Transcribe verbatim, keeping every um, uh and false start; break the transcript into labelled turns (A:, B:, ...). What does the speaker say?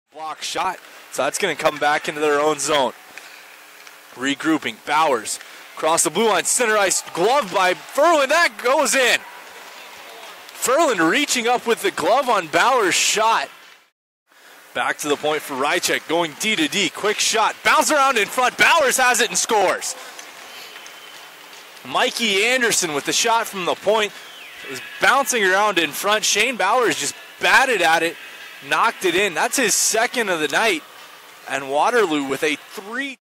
A: Block shot, so that's going to come back into their own zone. Regrouping, Bowers across the blue line, center ice, glove by Ferland, that goes in. Ferland reaching up with the glove on Bowers' shot. Back to the point for Rychek, going D to D, quick shot, bounce around in front, Bowers has it and scores. Mikey Anderson with the shot from the point is bouncing around in front. Shane Bowers just batted at it, knocked it in. That's his second of the night. And Waterloo with a three